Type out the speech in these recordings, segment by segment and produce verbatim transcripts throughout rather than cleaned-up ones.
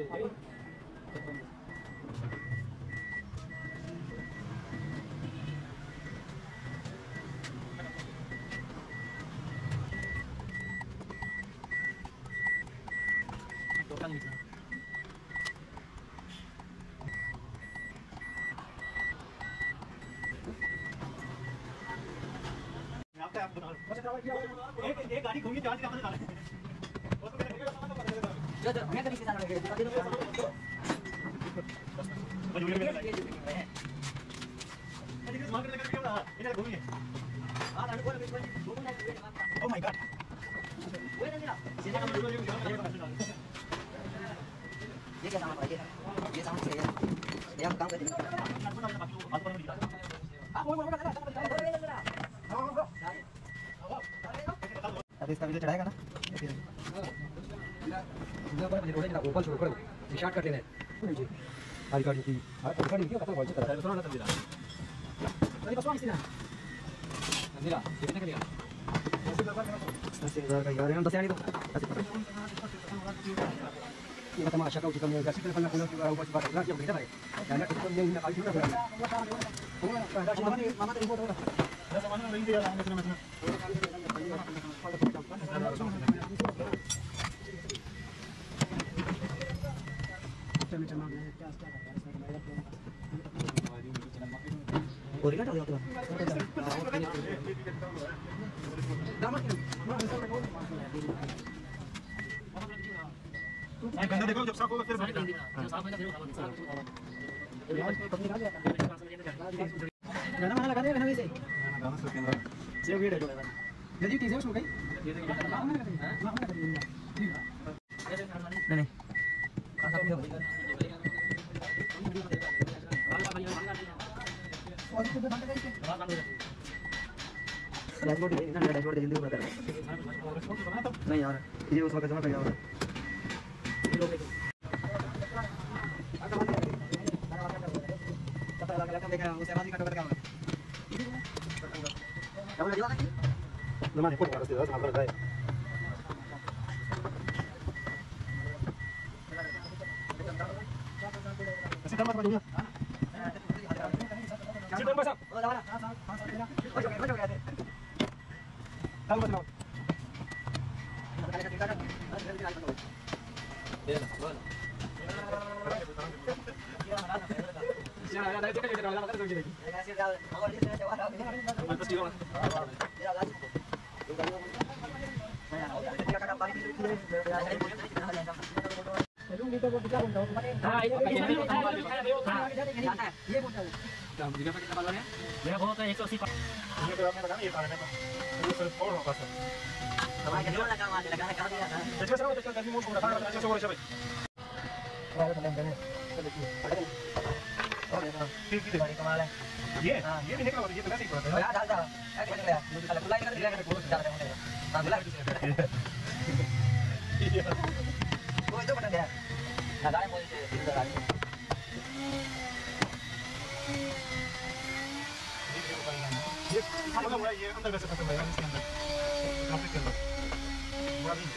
एक एक गाड़ी घूमी चार्ज का मतलब डाले जो जो मैं कभी किसान लगे तो दिनों में मुझे लगे अरे किस मार्केट लेकर क्यों ना इधर घूमिए हां लड़को लगे घूमने ओ माय गॉड वो नहीं ना सीधा काम ये क्या सामान है ये सामान चाहिए ये हम काम करते हैं हां वो वो अभी इसका वीडियो चढ़ाएगा ना इधर पर मुझे रोड है ना ओपन छोड़ करो स्टार्ट कर लेना है जी गाड़ी गाड़ी की हां तो गाड़ी क्यों पता बोल चुका है तो ना तंदीरा अरे बस वहां से ना तंदीरा कितने का लिया अस्सी हज़ार का यार हम दस यानी तो ये तमाशा का चिकन में जैसे पन्ना कोना के ऊपर बात ना क्यों बेटा भाई जाना कितना में ना काई ना वो मामा तेरी फोटो दस सामान में नहीं दिया हमने इसमें चलो चलो क्या स्टार्ट और क्या हो जाता है मैं गंदा देखो जब साफ होगा फिर साफ होगा फिर गाना वाला लगा दे गाना वैसे गाना सुन के सेव वीडियो जोड़ेगा जल्दी टीजर शुरू गई ये देखिए हां मैं कर दूंगा हां मैं कर दूंगा ठीक है नहीं नहीं कहां से हो डैशबोर्ड ना डैशबोर्ड जल्दी बता नहीं यार ये उस वक्त जमा कर यार पता लगा लगा देखा उसे आवाज काट कर क्या होगा क्या बोला जीवा ना मैं फोटो कर दे तो हमारा जाए सीधा मत बढ़िया सीधा बस ओ जाना हां हां हां तेरा हो गया हो गया चल मत लाओ दे ना बोल ya ya dari kita kita dalam kan begini kasih dah awal dia saya jawab betul sih bang ya lagi saya dia kata paling itu dia saya boleh tadi kita hal yang sama belum kita buat kita untuk kemarin ah ini ini ini ये बोलता है तो हम जगह पे कितना बाल है मेरा बहुत है एक सौ अस्सी ये तो आपने लगाना ये पाने में तो सिर्फ फोर होगा सर हमारे जो लगा वाले लगाना कहां दिया था जैसे सर तो कभी मोड़ रखा है जैसे हो रहा है भाई वाले तो लेंगे और ये ठीक है गाड़ी कमाल है ये हां ये भी निकला ये तो वैसे ही पड़ा है यार डाल डाल क्या निकला निकला खुला ही कर दिया कर बहुत ज्यादा है हां मिला कोई तो बटन दे ना गाड़ी मोड़ से इधर गाड़ी ये मतलब वो ये अंदर वैसे खत्म है इसके अंदर ट्रैफिक के अंदर पूरा दिन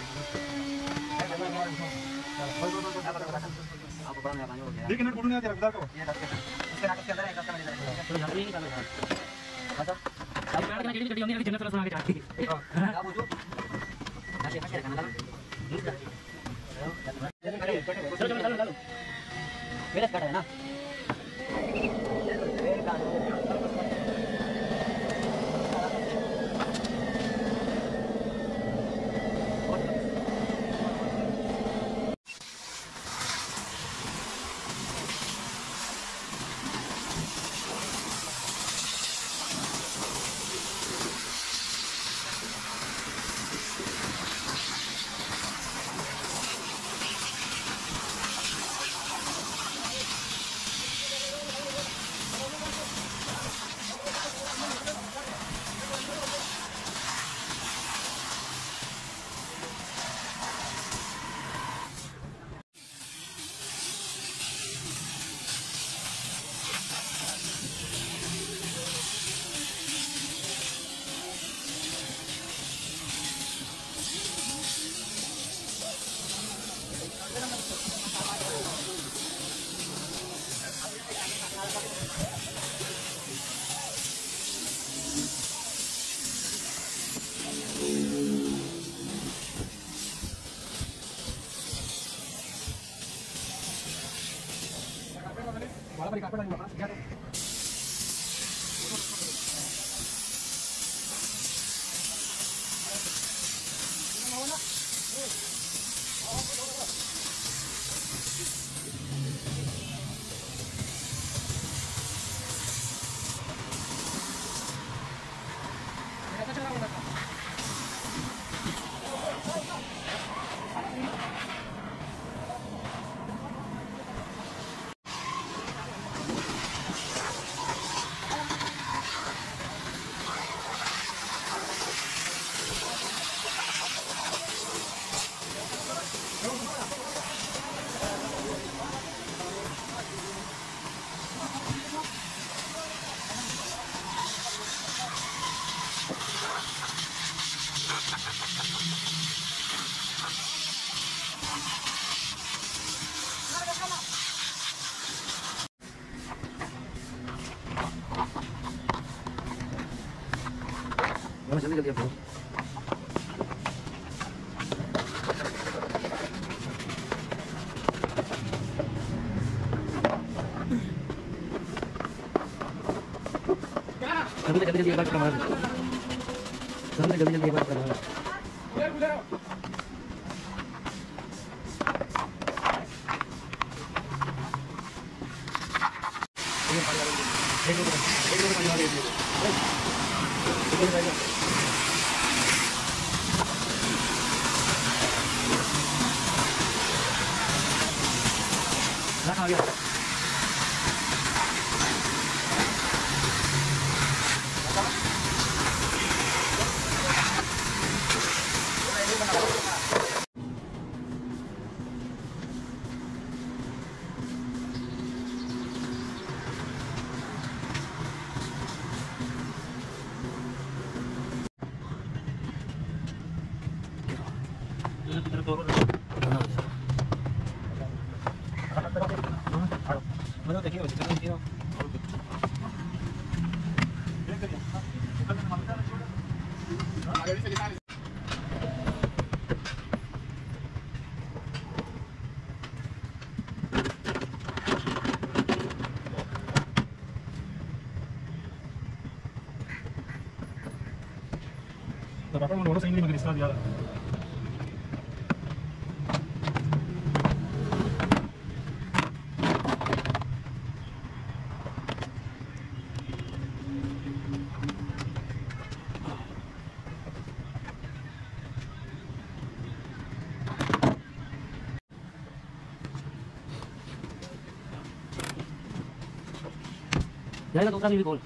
आपको बड़ा मेरा पानी हो गया लेकिन नट बोलने आते रखदा को ये दस के उसके नाटक के अंदर एक कस्टमर इधर चलो जल्दी नहीं चलो अच्छा साइड में आके गड्डी गड्डी जन्नत रस बना के चाहती हां क्या बोलो ऐसे ऐसे रखना लगा चलो चलो चलो चलो मेरा कट है ना जल्दी जल्दी आपको जल्दी जल्दी एक बार पकड़ मार जल्दी जल्दी जल्दी एक बार पकड़ मार एक लोग एक लोग पानी वाले रख आ गया Bueno, te quiero, te quiero, te quiero. तो पापा मोनो सही नहीं मगर इसका दिया जाएगा दूसरा भी गोल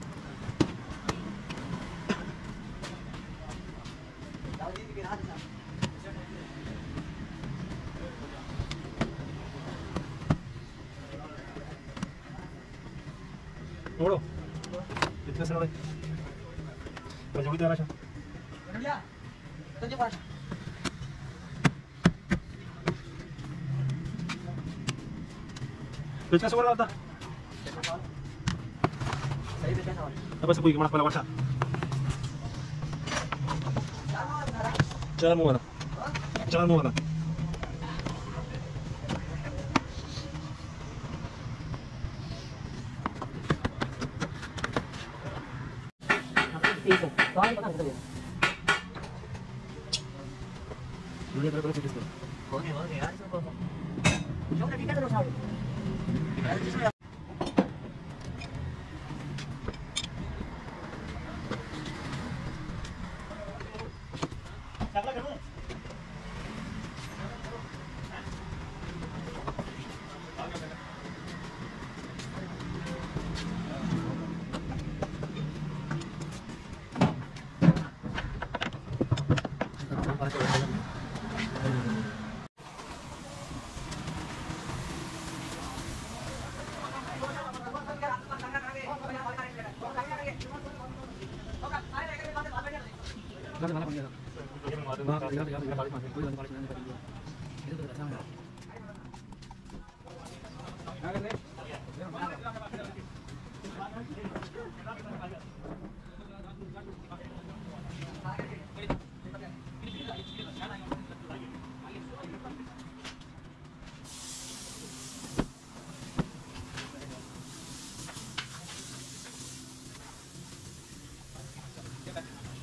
Oro. Itu selesai. Baju kita rasa. Ya. Tunjuk pas. Tunjuk semua rata. Saya bisa sama. Apa sebut gimana kepala wasa? Jangan muat. Jangan muat. Itu, soalnya kan kita lihat. Dulu berapa lama itu? Oke, oke, ada semua. Coba kita terus tahu. Ada semua. Siapa kamu?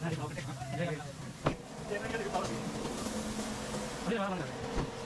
Nah, di bawah gede. Iya, iya. Dia kan dia di bawah sini. Oh, dia malah mana?